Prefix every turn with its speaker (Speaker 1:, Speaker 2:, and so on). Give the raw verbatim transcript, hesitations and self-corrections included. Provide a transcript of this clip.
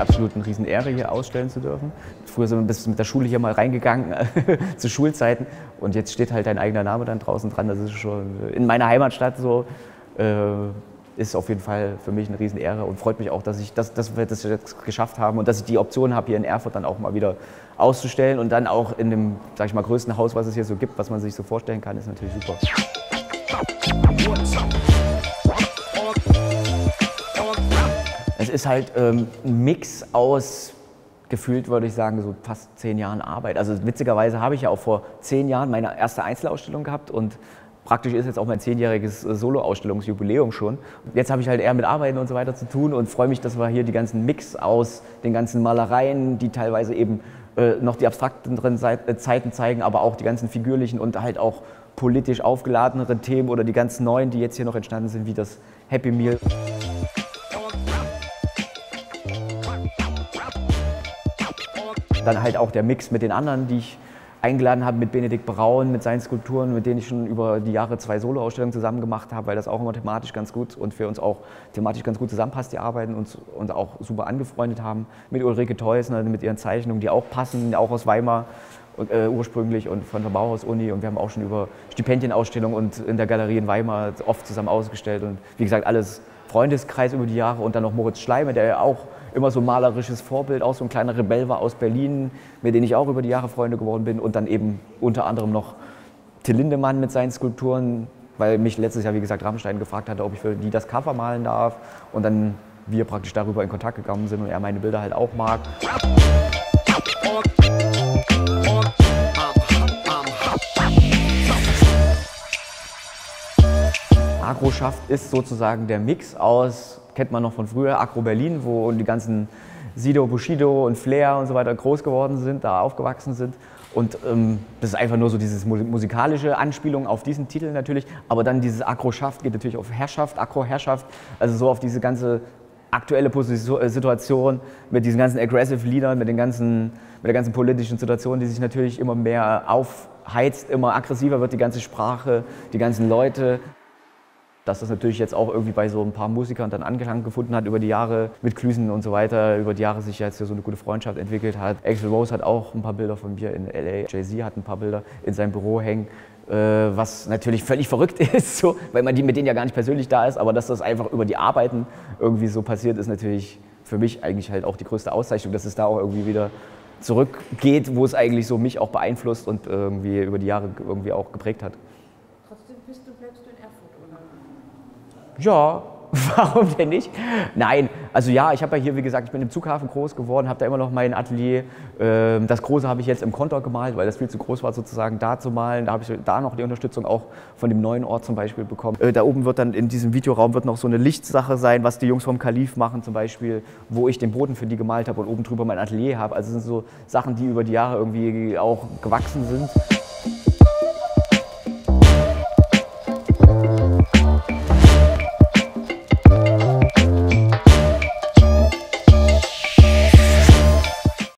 Speaker 1: absolut eine Riesenehre, hier ausstellen zu dürfen. Früher sind wir bis mit der Schule hier mal reingegangen, zu Schulzeiten. Und jetzt steht halt dein eigener Name dann draußen dran. Das ist schon in meiner Heimatstadt so. Äh, ist auf jeden Fall für mich eine Riesenehre und freut mich auch, dass, ich, dass, dass wir das jetzt geschafft haben und dass ich die Option habe, hier in Erfurt dann auch mal wieder auszustellen und dann auch in dem, sag ich mal, größten Haus, was es hier so gibt, was man sich so vorstellen kann, ist natürlich super. Es ist halt ähm, ein Mix aus, gefühlt würde ich sagen, so fast zehn Jahren Arbeit. Also witzigerweise habe ich ja auch vor zehn Jahren meine erste Einzelausstellung gehabt und praktisch ist jetzt auch mein zehnjähriges Solo-Ausstellungsjubiläum schon. Jetzt habe ich halt eher mit Arbeiten und so weiter zu tun und freue mich, dass wir hier die ganzen Mix aus den ganzen Malereien, die teilweise eben äh, noch die abstrakteren Zeiten zeigen, aber auch die ganzen figürlichen und halt auch politisch aufgeladeneren Themen oder die ganz neuen, die jetzt hier noch entstanden sind, wie das Happy Meal. Dann halt auch der Mix mit den anderen, die ich eingeladen habe, mit Benedikt Braun, mit seinen Skulpturen, mit denen ich schon über die Jahre zwei Solo-Ausstellungen zusammen gemacht habe, weil das auch immer thematisch ganz gut und für uns auch thematisch ganz gut zusammenpasst, die Arbeiten, und uns auch super angefreundet haben. Mit Ulrike Theusner, mit ihren Zeichnungen, die auch passen, auch aus Weimar äh, ursprünglich und von der Bauhaus-Uni. Und wir haben auch schon über Stipendienausstellungen und in der Galerie in Weimar oft zusammen ausgestellt. Und wie gesagt, alles Freundeskreis über die Jahre und dann noch Moritz Schleime, der ja auch immer so ein malerisches Vorbild, auch so ein kleiner Rebell war aus Berlin, mit dem ich auch über die Jahre Freunde geworden bin. Und dann eben unter anderem noch Till Lindemann mit seinen Skulpturen, weil mich letztes Jahr, wie gesagt, Rammstein gefragt hatte, ob ich für die das Cover malen darf. Und dann wir praktisch darüber in Kontakt gekommen sind und er meine Bilder halt auch mag. Agroschaft ist sozusagen der Mix aus, kennt man noch von früher, Agro Berlin, wo die ganzen Sido, Bushido und Flair und so weiter groß geworden sind, da aufgewachsen sind. Und ähm, das ist einfach nur so diese musikalische Anspielung auf diesen Titel natürlich. Aber dann dieses Agroschaft geht natürlich auf Herrschaft, Agro-Herrschaft, also so auf diese ganze aktuelle Position, Situation mit diesen ganzen aggressive Liedern, mit, den ganzen, mit der ganzen politischen Situation, die sich natürlich immer mehr aufheizt, immer aggressiver wird die ganze Sprache, die ganzen Leute. Dass das natürlich jetzt auch irgendwie bei so ein paar Musikern dann Anklang gefunden hat über die Jahre mit Klüsen und so weiter, über die Jahre sich jetzt hier so eine gute Freundschaft entwickelt hat. Axl Rose hat auch ein paar Bilder von mir in L A, Jay-Z hat ein paar Bilder in seinem Büro hängen, äh, was natürlich völlig verrückt ist, so, weil man die mit denen ja gar nicht persönlich da ist, aber dass das einfach über die Arbeiten irgendwie so passiert, ist natürlich für mich eigentlich halt auch die größte Auszeichnung, dass es da auch irgendwie wieder zurückgeht, wo es eigentlich so mich auch beeinflusst und irgendwie über die Jahre irgendwie auch geprägt hat.
Speaker 2: Trotzdem bist du, bleibst du in Erfurt, oder?
Speaker 1: Ja, warum denn nicht? Nein, also ja, ich habe ja hier, wie gesagt, ich bin im Zughafen groß geworden, habe da immer noch mein Atelier. Das große habe ich jetzt im Kontor gemalt, weil das viel zu groß war, sozusagen da zu malen. Da habe ich da noch die Unterstützung auch von dem neuen Ort zum Beispiel bekommen. Da oben wird dann in diesem Videoraum wird noch so eine Lichtsache sein, was die Jungs vom Kalif machen zum Beispiel, wo ich den Boden für die gemalt habe und oben drüber mein Atelier habe. Also das sind so Sachen, die über die Jahre irgendwie auch gewachsen sind.